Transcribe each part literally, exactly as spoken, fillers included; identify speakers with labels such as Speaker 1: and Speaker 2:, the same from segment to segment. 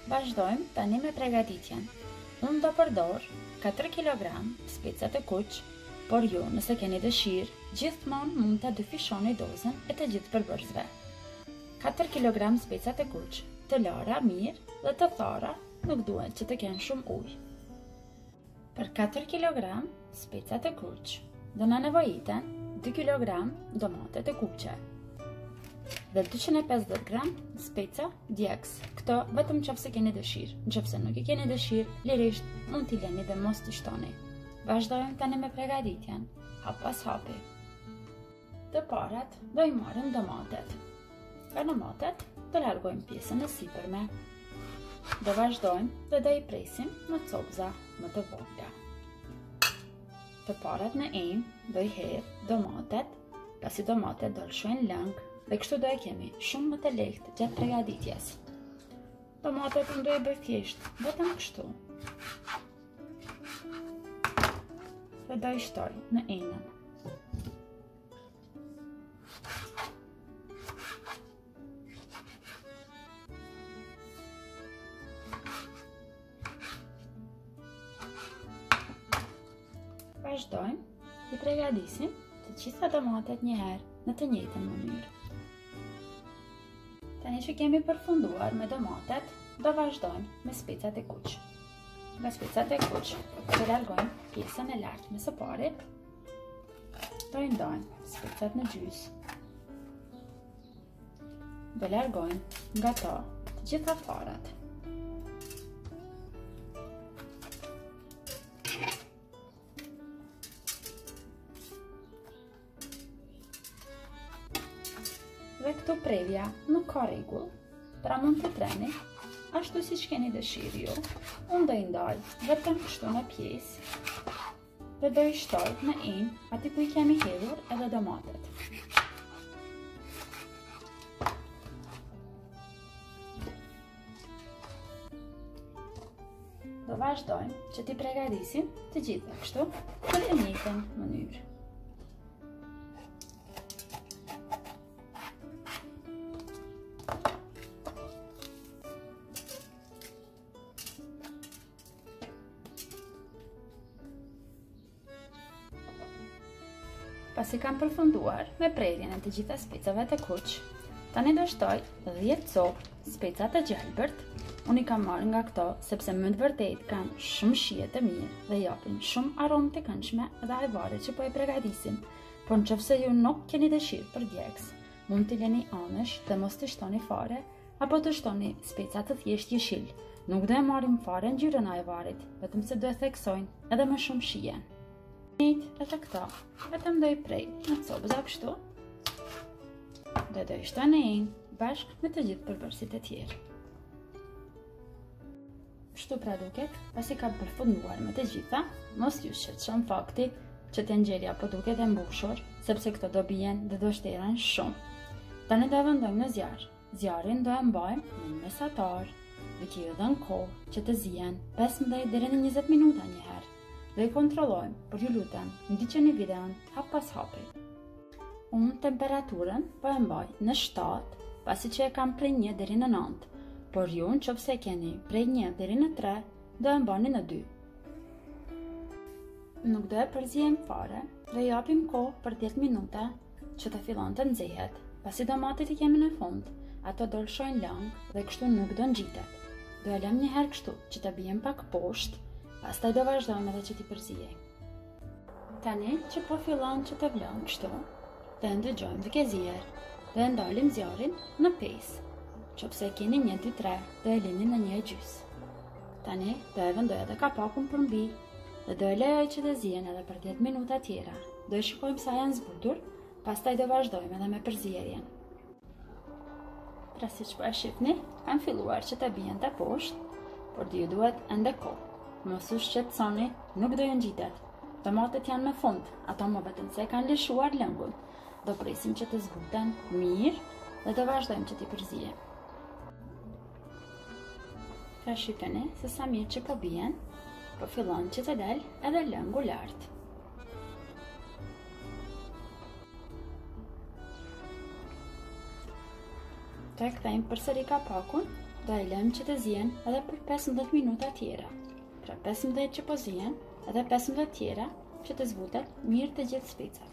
Speaker 1: Vazhdojmë tani me pregaditjen. Unë do përdor katër kilogram speca të kuq, por ju, nëse keni dëshirë, gjithmonë mund të dyfishoni dozën e të gjithë përbërësve. katër kilogram speca të kuq, të lara mirë dhe të thara, nuk duhet që të kenë shumë ujë. Për katër kilogram speca të kuq, do na nevojiten dy kilogram domate të kuqe dhe dyqind e pesëdhjetë gram speca djegës. Këto vetëm nëse keni dëshirë. Nëse nuk i keni dëshirë, lirisht mund t'i lëni dhe mos t'i shtoni. Vazhdojmë tani me pregaditjen, hap pas hapi. Të parat do i marrim domatet. Nga domatet do largojmë pjesën e sipërme. Do vazhdojmë dhe do i presim në copëza më të vogla. Të parat në enjë do i hedh domatet, pasi domatet do lëshojnë lëng dhe kështu do e kemi shumë më të lehtë gjatë pregaditjes. Domatet unë do e bëj thjesht, vetëm kështu. Dhe do i shtoj në enën. Vazhdojmë i pregadisim të gjitha domatet një herë në të njëjtën mënyrë. Tani që kemi përfunduar me domatet, do vazhdojmë me specat e kuq. Nga specat e kuq, do largojmë pjesën e lartë me së pari, do i ndojmë specat në gjysë, do largojmë nga to të gjitha farat. Dhe këtu prevja nuk ka rregull, pra mund të treni ashtu si që keni dëshirë ju. Unë do i ndaj vetëm kështu në pjesë dhe do i shtoj në enjë aty ku i kemi hedhur edhe domatet. Do vazhdojmë që t'i pregadisim të gjitha kështu në të njëjtën mënyrë. Pasi kam përfunduar me prerjen e të gjitha specave të kuq, tani do shtoj dhjetë copë speca të gjelbërt. Unë i kam marrë nga këto sepse më të vërtet kanë shumë shije të mirë dhe japin shumë aromë të këndshme dhe ajvaret që po e pregadisim. Por nëse ju nuk keni dëshirë për djegës, mund t'i lëni anësh dhe mos t'i shtoni fare, apo të shtoni speca të thjesht jeshil. Nuk do e marrim fare ngjyrën e ajvarit, vetëm se do e theksojnë edhe më shumë shije. Njëjtë edhe këta, vetëm do i prej në copëza kështu dhe do i shtoj në enjë bashkë me të gjithë përbërësit e tjerë. Kështu pra duket, pasi ka përfunduar me të gjitha, mos ju shqetëson fakti që tenxheria po duket e mbushur, sepse këto do bien dhe do shteren shumë. Tani do e vendojmë në zjarr. Zjarrin do e mbajmë në mesatar, duke i dhënë kohë që të zihen pesëmbëdhjetë deri në njëzet minuta një herë. Dhe i kontrollojmë, por ju lutem, ndiqeni videon hap pas hapi. Unë temperaturën po e mbaj në shtatë, pasi që e kam prej një deri në nëntë, por ju nëse keni prej një deri në tre, do e mbani në dy. Nuk do e përzihem fare dhe japim kohë për dhjetë minuta që të fillon të nxehet. Pasi domatet i kemi në fund, ato do lëshojnë lang dhe kështu nuk do ngjitet. Do e lëm një herë kështu që të bien pak poshtë. Pastaj do vazhdojmë edhe që t'i përzijej. Tani që po fillon që të vlon kështu, do e ndëgjojmë duke zier, do e ndalim zjarrin në pesë. Nëse keni një, dy, tre, do e lini në një e gjys. Tani do e vendoj edhe kapakun përmbi dhe do e lejoj që të zihen edhe për dhjetë minuta tjera. Do e shikojmë sa janë zbutur, pastaj do vazhdojmë edhe me përzierjen. Pra siç po e shihni, kanë filluar që të bien të poshtë, por ju duhet ende kohë. Mos u shqetësoni, nuk do ju ngjitet. Domatet janë në fund, ato më vetëm se kanë lëshuar lëngun. Do presim që të zbuten mirë dhe do vazhdojmë që t'i përzijem. Pra shikoni se sa mirë që po bien, po fillon që të del edhe lëngu lart. Do e kthejmë përsëri kapakun, do e lëm që të zihen edhe për pesëmbëdhjetë minuta tjera. Pra pesëmbëdhjetë që po zihen, edhe pesëmbëdhjetë tjera që të zbutet mirë të gjithë specat.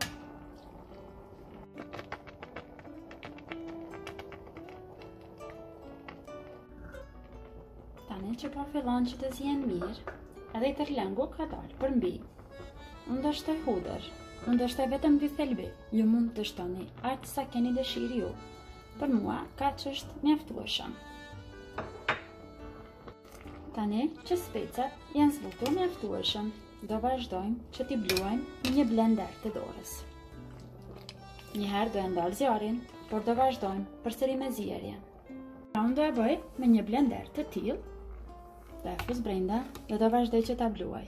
Speaker 1: Tani që po fillon që të zihen mirë, edhe i tërlëngu ka dalë për mbi. Unë do shtoj hudër, unë do shtoj vetëm dy thelbi, ju mund të shtoni aq sa keni dëshirë ju. Për mua, kaq është mjaftueshëm. Tani që specat janë zbutur mjaftueshëm, do vazhdojmë që t'i bluajmë në një blender të dorës. Njëherë do e ndalë zjarin, por do vazhdojmë përsëri me zjerje. Unë do e bëj me një blender të tillë, do e fus brenda dhe do vazhdoj që t'a bluaj.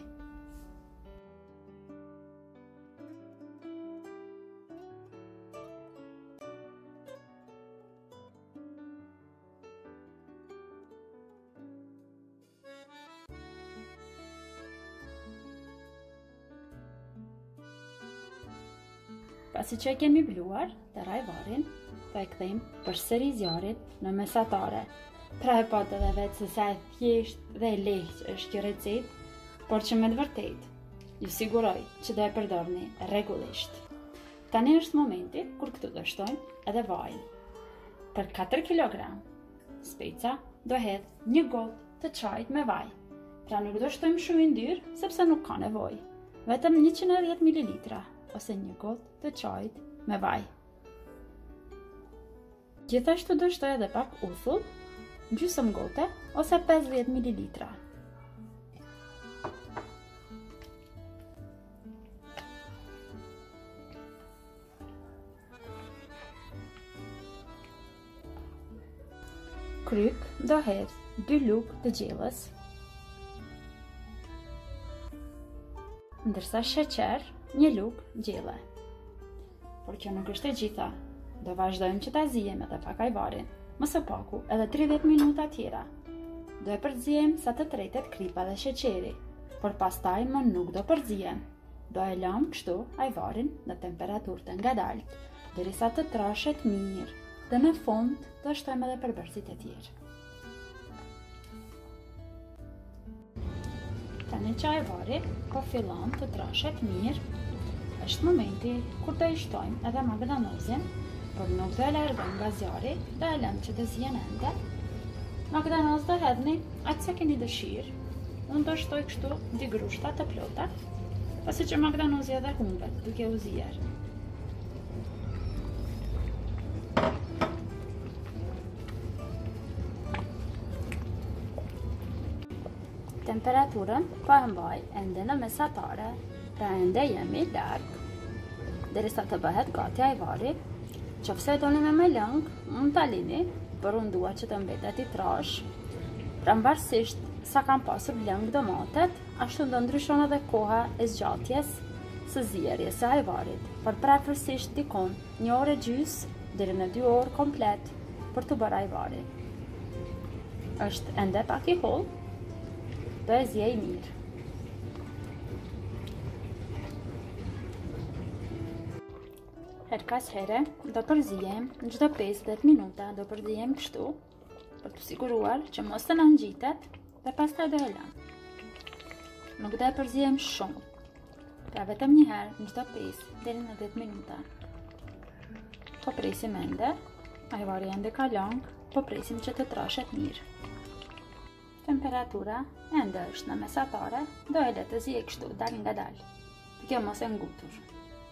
Speaker 1: Pasi që e kemi bluar, të rajvarin, të e kthejmë përsëri zjarit në mesatare. Pra e pat edhe vetë se sa e thjesht dhe e lehtë është kjo recetë, por që me të vërtetë, ju siguroj që do e përdorni rregullisht. Tani është momenti kur këtu do shtojmë edhe vajin. Për katër kilogram speca do hedh një gotë të çajit me vaj. Pra nuk do shtojmë shumë i ndyrë sepse nuk ka nevojë. Vetëm njëqind e dhjetë mililitra ose një gotë të çajit me vaj. Gjithashtu do shtoj edhe pak uthull, gjysmë gote ose pesëdhjetë mililitra. Kryk do hedh dy lugë të gjellës, ndërsa sheqer një lugë gjelle. Por kjo nuk është e gjitha, do vazhdojmë që ta zijem edhe pak ajvarin, më së paku edhe tridhjetë minuta tjera. Do e përzijem sa të tretet kripa dhe sheqeri, por pastaj më nuk do përzijem. Do e lam kështu ajvarin në temperaturë të ngadalt, derisa të trashet mirë, dhe në fund do shtojmë edhe përbërësit e tjerë. Tani që ajvari po fillon të trashet mirë, është momenti kur do i shtojmë edhe magdanozin, por nuk do e largojmë nga zjari, do e lëmë që të zihen ende. Magdanoz do hedhni aq sa keni dëshirë. Unë do shtoj kështu dy grushta të plota, pasi që magdanozi edhe humbet duke u zier. Temperaturën po e mbaj ende në mesatare, pra ende jemi larg, derisa të bëhet gati ajvari. Qofse e doni me më lëng, mund ta lini, por unë dua që të mbetet i trash. Pra mbarësisht sa kam pasur lëng domatet, ashtu do ndryshon edhe koha e zgjatjes së zierjes së ajvarit, por prapërsisht dikon një orë e gjys deri në dy orë komplet për të bërë ajvarin. Është ende pak i holl, do e zjej mirë. Her kas here do përzijem në çdo pesëdhjetë minuta, do përzijem kështu për të siguruar që mos të na ngjitet dhe pastaj do e lëm. Nuk do e përzijem shumë, pra vetëm një herë në çdo pesë deri në dhjetë minuta. Po presim ende, ajvari ende ka lang, po presim që të trashet mirë. Temperatura ende është në mesatare, do e le të zijej kështu dal nga dal, për kjo mos e ngutur.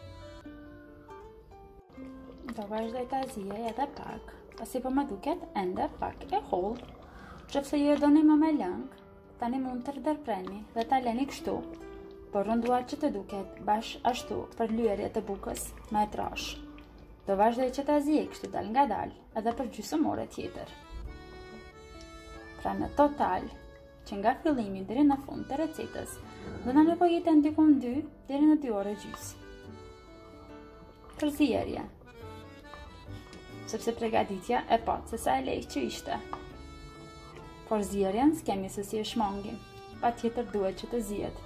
Speaker 1: Do vazhdoj ta zijej edhe pak, pasi po më duket ende pak e holl. Nëse ju e doni më me lëng, tani mund të ndërprerni dhe ta leni kështu, por unë dua që të duket bash ashtu për lyerje të bukës më e trash. Do vazhdoj që ta zijej kështu dal nga dal edhe për gjysmë ore tjetër. Pra në total, që nga fillimi deri në fund të recetës, do na nevojiten diku dy deri në dy orë gjys. Për zierje, sepse përgatitja e pat se sa e lehtë që ishte. Por zierjen s'kemi se si e shmangim, pa tjetër duhet që të zihet.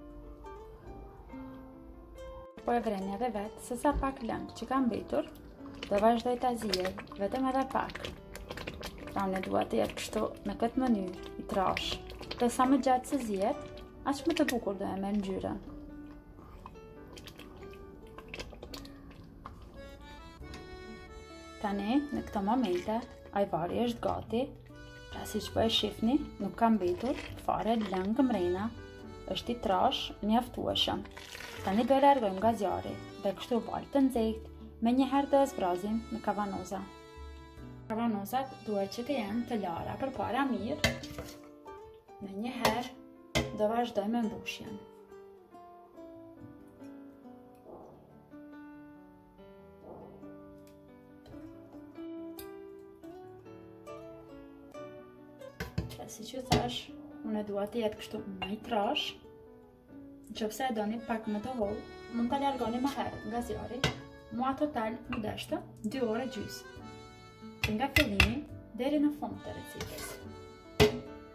Speaker 1: Po e vreni edhe vetë se sa pak lëng që ka mbetur, do vazhdoj ta zijej vetëm edhe pak. Pra unë dua të jetë kështu në këtë mënyrë, i trash. Dhe sa më gjatë se zihet, aq më të bukur do e merr ngjyrën. Tani, në këto momente, ajvari është gati, pra si që po e shifni, nuk ka mbetur fare lëngë mrena, është i trash, mjaftueshëm. Tani do e largojmë nga zjarri dhe kështu valë të nxehtë, me njëherë do e zbrazim në kavanoza. Kavanozat duhet që të jenë të lara përpara mirë, me njëherë do vazhdojmë me mbushjen. Si që thash, unë e dua të jetë kështu më i trash. Nëse e doni pak më të hollë, mund ta largoni më herët nga zjarri. Mua total më deshte dy orë gjysmë. Nga fillimi deri në fund të recetës.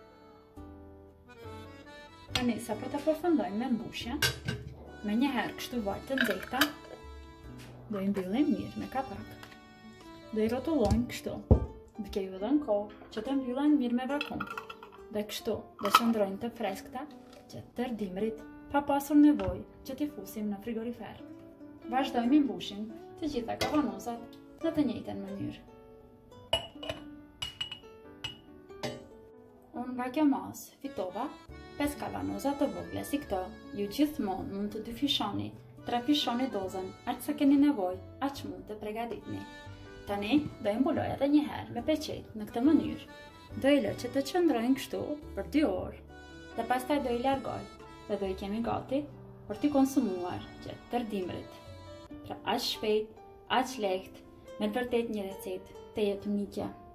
Speaker 1: Tani sapo ta përfundojmë me mbushjen, me njëherë kështu valë të nxehta, do i mbyllim mirë me kapak. Do i rrotullojmë kështu, duke ju dhënë kohë që të mbyllen mirë me vakum. Dhe kështu do qëndrojnë të freskëta gjatë tërë dimrit, pa pasur nevojë që t'i fusim në frigorifer. Vazhdojmë i mbushim të gjitha kavanozat në të njëjtën mënyrë. Unë nga kjo mas fitova pesë kavanoza të vogla si këto. Ju gjithmonë mund të dyfishoni, trafishoni dozën, aq sa keni nevojë, aq mund të përgatitni. Tani do i mbuloj edhe një herë me peqet në këtë mënyrë. Do i lë që të qëndrojnë kështu për dy orë dhe pastaj do i largoj dhe do i kemi gati për t'i konsumuar gjatë tërë dimrit. Pra aq shpejt, aq lehtë, me të vërtet një recetë të jetë unike.